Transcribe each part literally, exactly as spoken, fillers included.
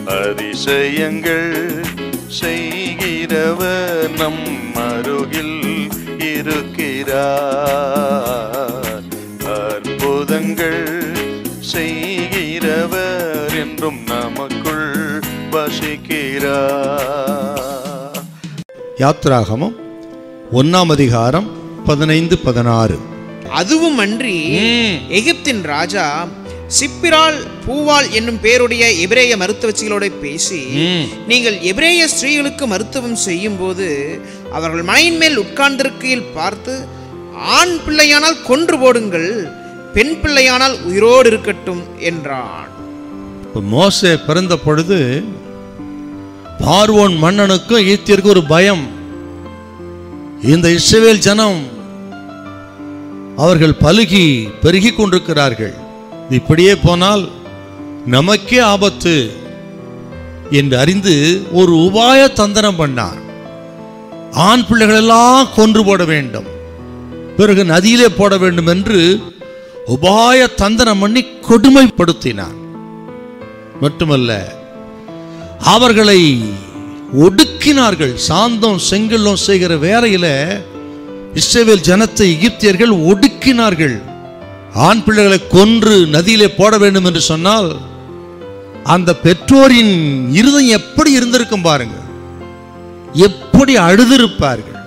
அதிசயங்கள் செய்கிறவர் நம் அருகில் இருக்கிறார். அற்புதங்கள் செய்கிறவர் என்றும் நமக்குள் வசிக்கிறார். யாத்ராகமம் ஒன்னாம் அதிகாரம் பதினைந்து பதினாறு. அதுவும் அன்றி எகிப்தின் ராஜா சிப்பிரால் பூவால் என்னும் பேருடைய எபிரேய மருத்துவச்சிகளோட பேசி, நீங்கள் எபிரேய ஸ்திரீகளுக்கு மருத்துவம் செய்யும் போது அவர்கள் மனையின் மேல் உட்கார்ந்திருக்கையில் பார்த்து, ஆண் பிள்ளையானால் கொன்று போடுங்கள், பெண் பிள்ளையானால் உயிரோடு இருக்கட்டும் என்றான். மோசே பிறந்த பொழுது பார்வோன் மன்னனுக்கும் ஈத்தியருக்கு ஒரு பயம். இந்த இஸ்ரவேல் ஜனம் அவர்கள் பலுகி பெருகி கொண்டிருக்கிறார்கள், இப்படியே போனால் நமக்கே ஆபத்து என்று அறிந்து ஒரு உபாய தந்திரம் பண்ணார். ஆண் பிள்ளைகள் எல்லாம் கொன்று போட வேண்டும், பிறகு நதியிலே போட வேண்டும் என்று உபாய தந்திரம் பண்ணி கொடுமைப்படுத்தினார். மட்டுமல்ல, அவர்களை ஒடுக்கினார்கள். சாந்தம் செங்கல்லும் செய்கிற வேளையில இஸ்ரவேல் ஜனத்தை எகிப்தியர்கள் ஒடுக்கினார்கள். ஆண் பிள்ளைகளை கொன்று நதியிலே போட வேண்டும் என்று சொன்னால் அந்த பெற்றோரின் இருதயம் எப்படி இருந்திருக்கும் பாருங்க, எப்படி அழுதிருப்பார்கள்.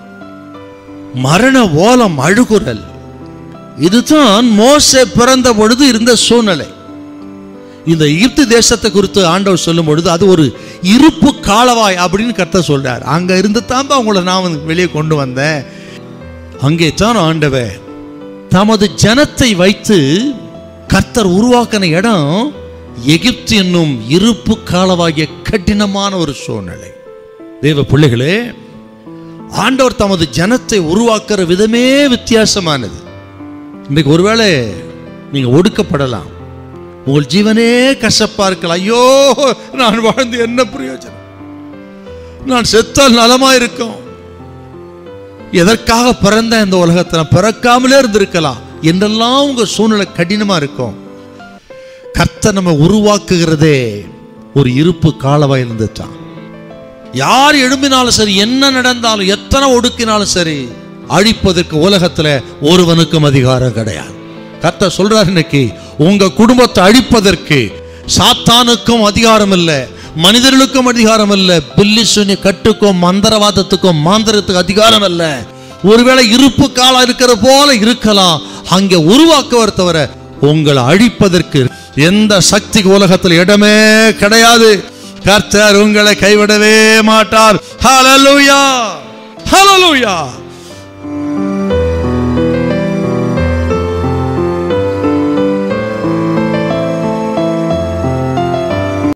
மரண ஓலம், அழுகுரல். இதுதான் மோசே பிறந்த பொழுது இருந்த சூழ்நிலை. இந்த எகிப்து தேசத்தை குறித்து ஆண்டவர் சொல்லும் பொழுது அது ஒரு இருப்பு காலவாய் அப்படின்னு கர்த்தர் சொல்றார். அங்க இருந்து தான் உங்களை நான் வெளியே கொண்டு வந்தேன். அங்கே தான் ஆண்டவர் தமது ஜனத்தை வைத்து கர்த்தர் உருவாக்கின இடம் எகிப்து என்னும் இருப்பு காலவாகிய கடினமான ஒரு சூழ்நிலை. தேவ பிள்ளைகளே, ஆண்டவர் தமது ஜனத்தை உருவாக்குற விதமே வித்தியாசமானது. இன்றைக்கு ஒருவேளை நீங்க ஒடுக்கப்படலாம், உங்கள் ஜீவனே கசப்பா இருக்கலாம். ஐயோ, நான் வாழ்ந்து என்ன பிரயோஜனம், நான் செத்தால் நலமா இருக்கும், எதற்காக பிறந்த இந்த உலகத்தில் பிறக்காமலே இருந்திருக்கலாம் என்றெல்லாம் உங்க சூழ்நிலை கடினமா இருக்கும். கர்த்தர் நம்ம உருவாக்குகிறதே ஒரு இருப்பு காலவாய் இருந்துட்டான். யார் எழும்பினாலும் சரி, என்ன நடந்தாலும், எத்தனை ஒடுக்கினாலும் சரி, அழிப்பதற்கு உலகத்துல ஒருவனுக்கும் அதிகாரம் கிடையாது. கர்த்தர் சொல்றார், இன்னைக்கு உங்க குடும்பத்தை அழிப்பதற்கு சாத்தானுக்கும் அதிகாரம் இல்லை, மனிதர்களுக்கும் அதிகாரம் இல்லை, பில்லி சுனி கட்டுக்கும் மந்திரவாதத்துக்கும் மாந்திரத்துக்கும் அதிகாரம் இல்லை. ஒருவேளை இருப்பு காலம் இருக்கிற போல இருக்கலாம், அங்கே உருவாக்குவர் தவிர உங்களை அழிப்பதற்கு எந்த சக்திக்கு உலகத்தில் இடமே கிடையாது. கர்த்தர் உங்களை கைவிடவே மாட்டார். ஹல்லேலூயா, ஹல்லேலூயா.